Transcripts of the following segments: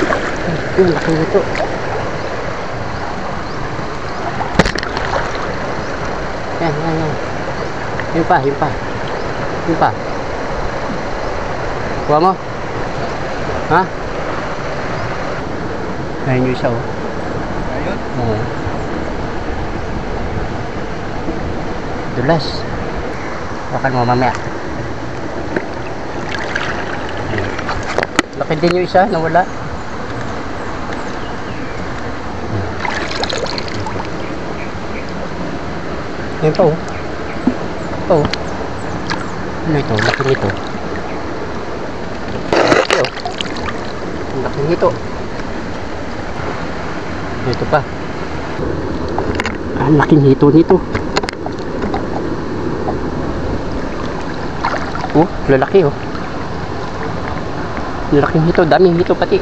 Yun, laki nito. Yan, yan, yan. Yun pa, yun pa. Yun pa. Kuha mo? Ha? Ayun yung isa, oh. Ayun? Oo. Dulas. Bakan mo mamaya. Laki din yung isa, nawala. Ayun pa, oh. Ito, oh. Ano ito? Laki nito. Laki, oh. Laki nito. Ito pa. Ang laking hito nito. Oh, lalaki, oh. Laking hito, daming hito pati.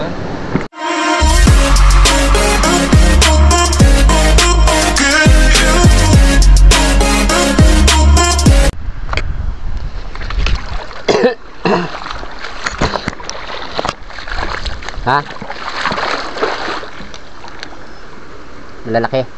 Ha? Malalaki.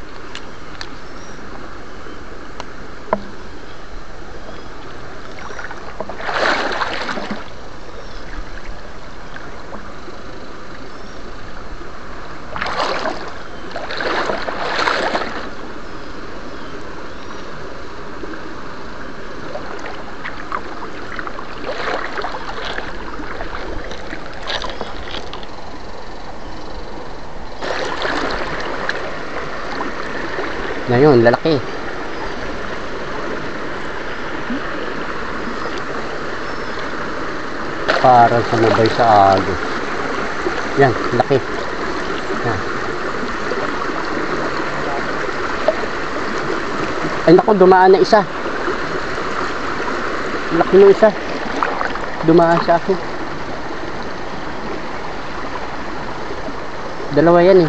Ngayon, lalaki. Parang sumabay sa agos. Yan, laki. Yan. Ay naku, dumaan na isa. Laki ng isa. Dumaan sa akin. Dalawa yan, eh.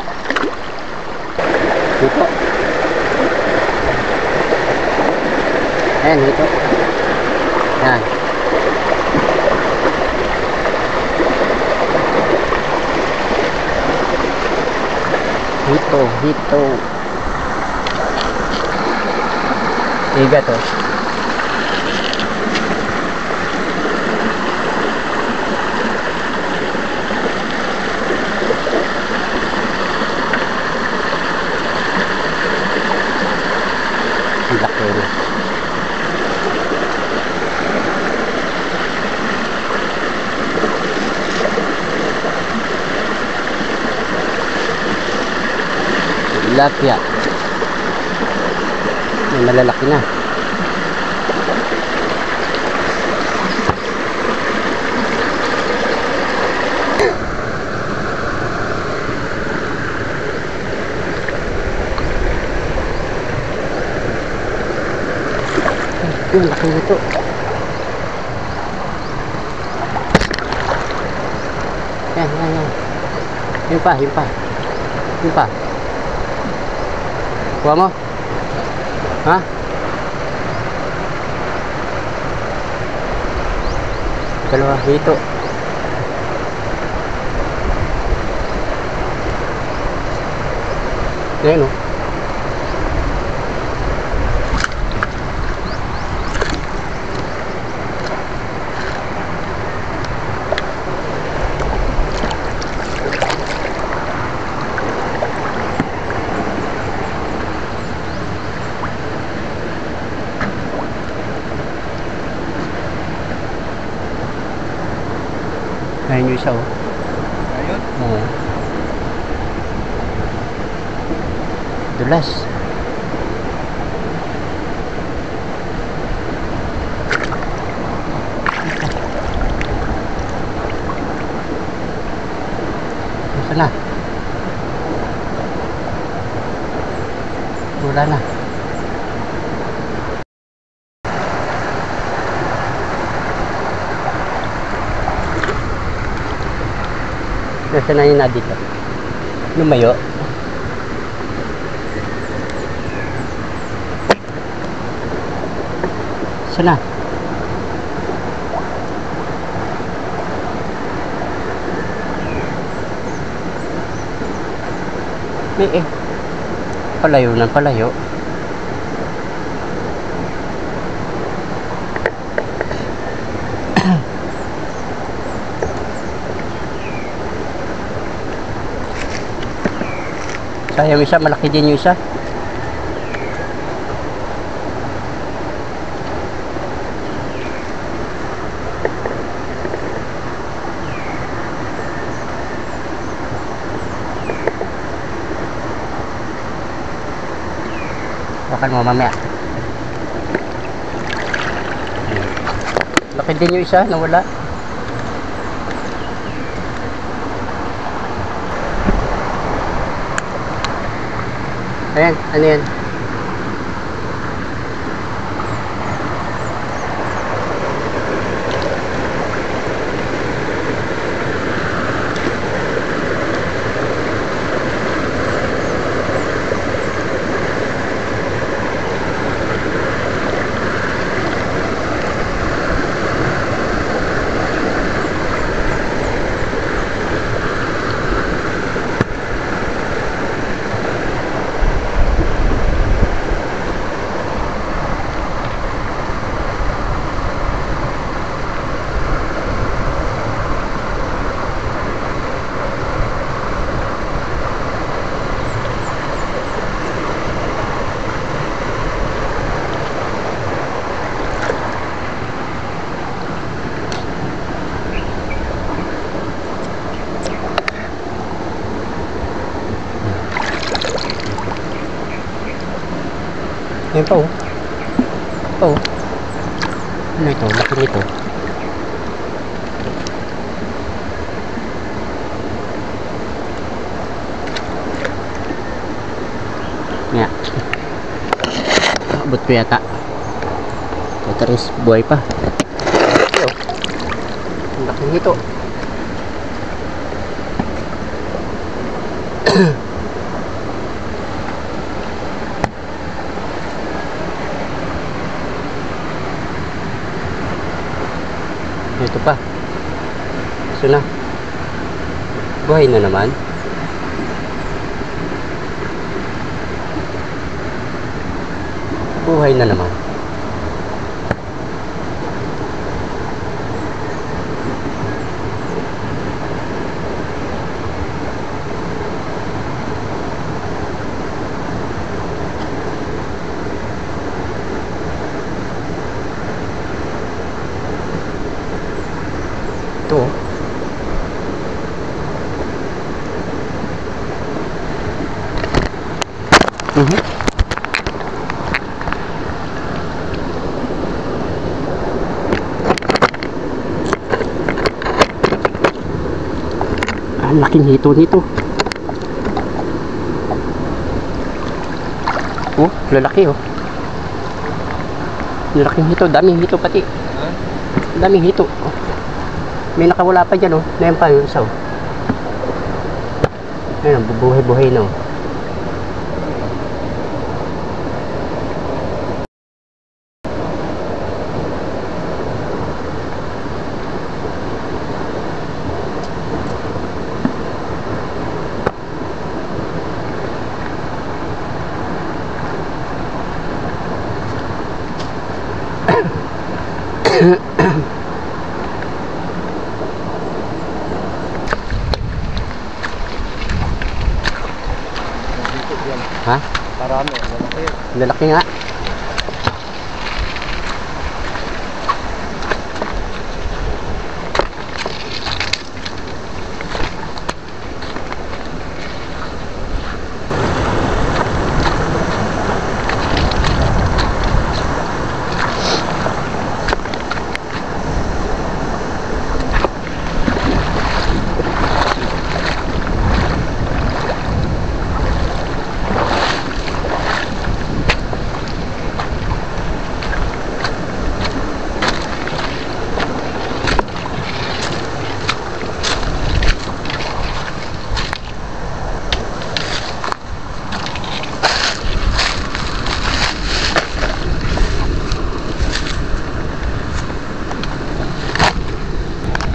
Ito. Ayan, ito. Yan. Hito. Iga to. Ang laki na. Tilapia. May malalaki na. Yung laki nito. Yan, yan, yan. Yun pa, yun pa. Yun pa. Kuha mo? Ha? Dalawa dito. Ayan, oh. Ayun yung isa, oh. Ayun? Oo. Dulas. Nasaan na? Wala na. Nasaan na yun na dito? Lumayo. Saan na? May palayo ng palayo. Sayang isa, malaki din yung isa. Bakal mo mamaya. Laki din yung isa, nawala. Ayan, ano yan? Yan pa oh. Oh. Ano ito? Laki nito. Yan. Abot ko yata. Ito rin buhay pa. Ito. Laki nito. Ito pa. So na. Buhay na naman. Buhay na naman. Ito. Ang laking hito nito. Oh, lalaki oh. Lalaking hito, daming hito pati. Daming hito. May nakawala pa dyan oh. Ngayon pa yung isa oh. Ngayon, bubuhay-buhay na oh. Ha? Marami, lalaki. Lalaki nga.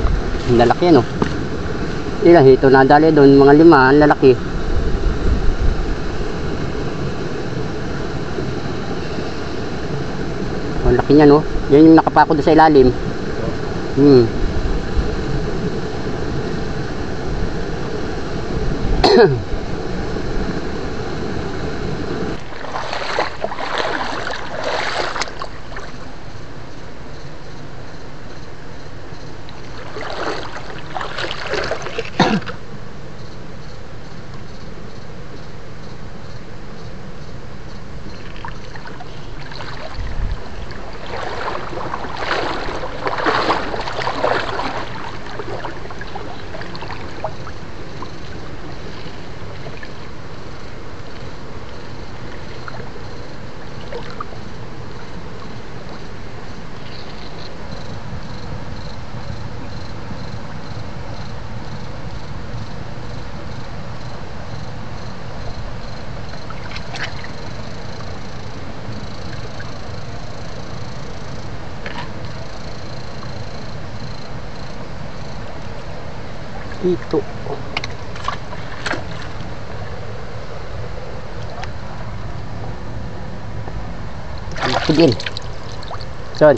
Lalaki ano. Ilang hito na dali doon, mga 5, ang lalaki. laki niya, no? Yan yung nakapako doon sa ilalim. Ito. Laki din. Son.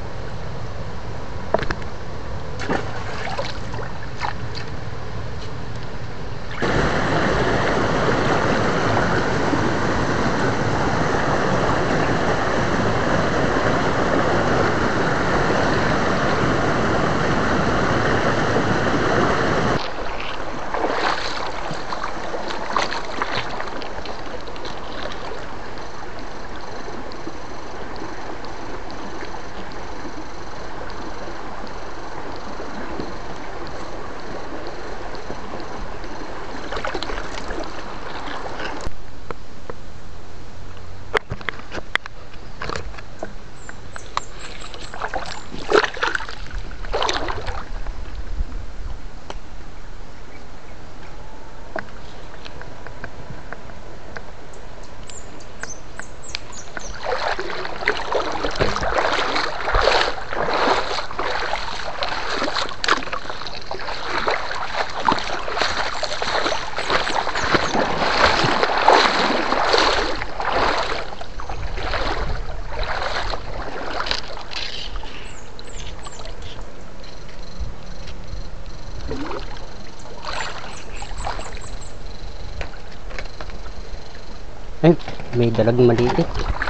Ay, may dalag maliit.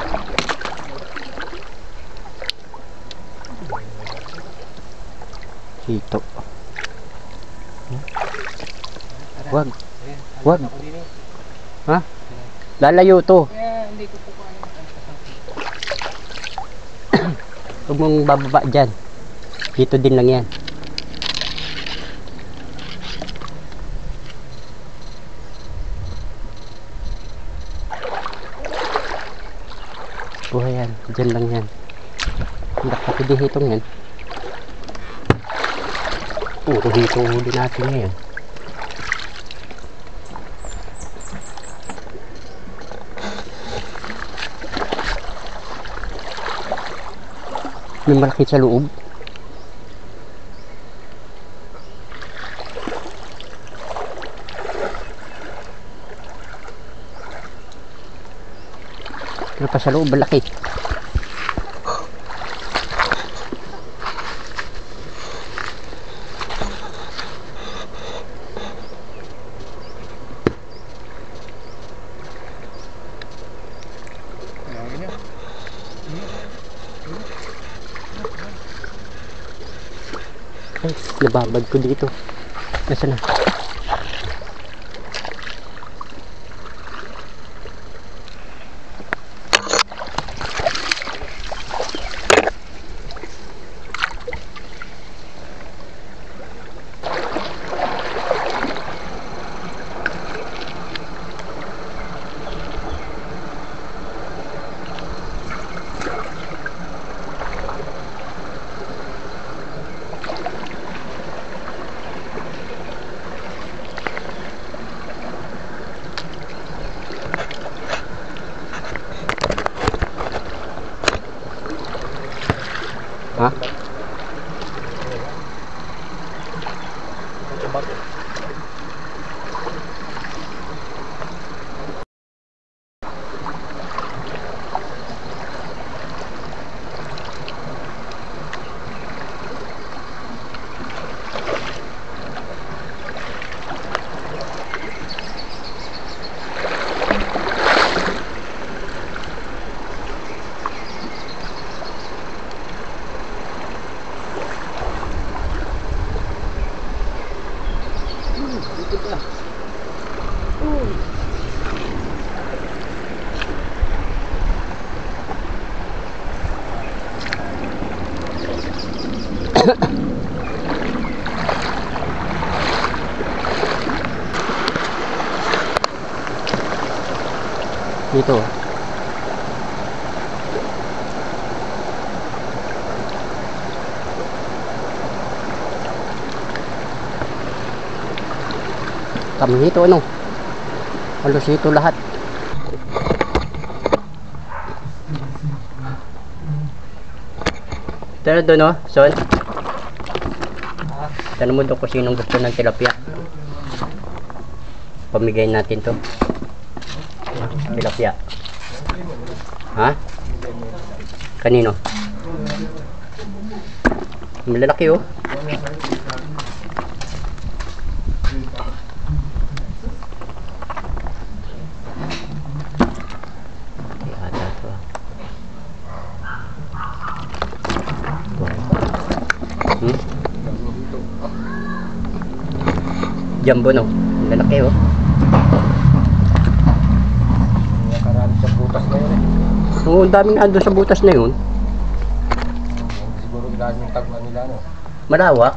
Ito. Wag. Wag. Ha? Lalayo to. Hindi ko po kaya. Huwag mong bababa dyan. Dito din lang yan. Buhay yan. Dyan lang yan. Hindi pati di hitong yan. Puro hitong huli natin ngayon. May malaki sa loob. Pero pa sa loob, malaki. Ay, nababad ko dito. Nasaan na? Ito. Dito. Kami dito ano. Halos dito lahat. Tara doon no, Son. Tanong mo doon kung sinong gusto ng tilapia. Pamigay natin to. Tilapia. Ha? Kanino? Malalaki oh. Ata to. Jumbo no. Malalaki oh. Nakaraan sa butas na yun eh. Oo, ang daming ando sa butas na yun. Siguro ilalim yung tagma nila, no? Malawak,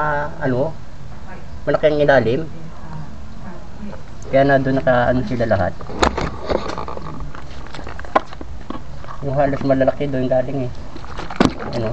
malaki ang ilalim. Kaya na doon naka sila lahat. Yung halos malalaki doon galing eh. Ano?